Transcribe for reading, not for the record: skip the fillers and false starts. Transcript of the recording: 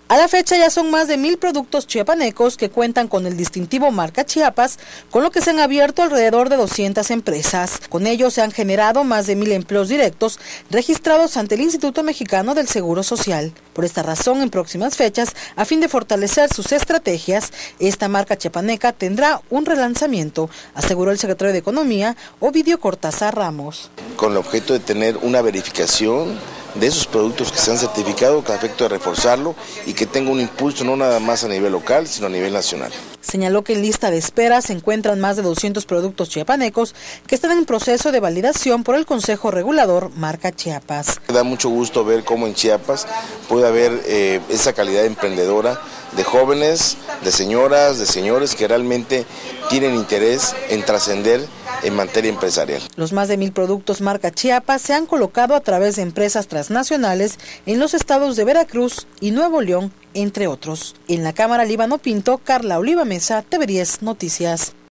A la fecha ya son más de 1,000 productos chiapanecos que cuentan con el distintivo marca Chiapas, con lo que se han abierto alrededor de 200 empresas. Con ello se han generado más de 1,000 empleos directos registrados ante el Instituto Mexicano del Seguro Social. Por esta razón, en próximas fechas, a fin de fortalecer sus estrategias, esta marca chiapaneca tendrá un relanzamiento, aseguró el secretario de Economía, Ovidio Cortázar Ramos. Con el objeto de tener una verificación de esos productos que se han certificado con efecto de reforzarlo y que tenga un impulso no nada más a nivel local, sino a nivel nacional. Señaló que en lista de espera se encuentran más de 200 productos chiapanecos que están en proceso de validación por el Consejo Regulador Marca Chiapas. Me da mucho gusto ver cómo en Chiapas puede haber esa calidad emprendedora de jóvenes, de señoras, de señores que realmente tienen interés en trascender en materia empresarial. Los más de 1,000 productos marca Chiapas se han colocado a través de empresas transnacionales en los estados de Veracruz y Nuevo León, entre otros. En la Cámara Líbano Pinto, Carla Oliva Mesa, TV10 Noticias.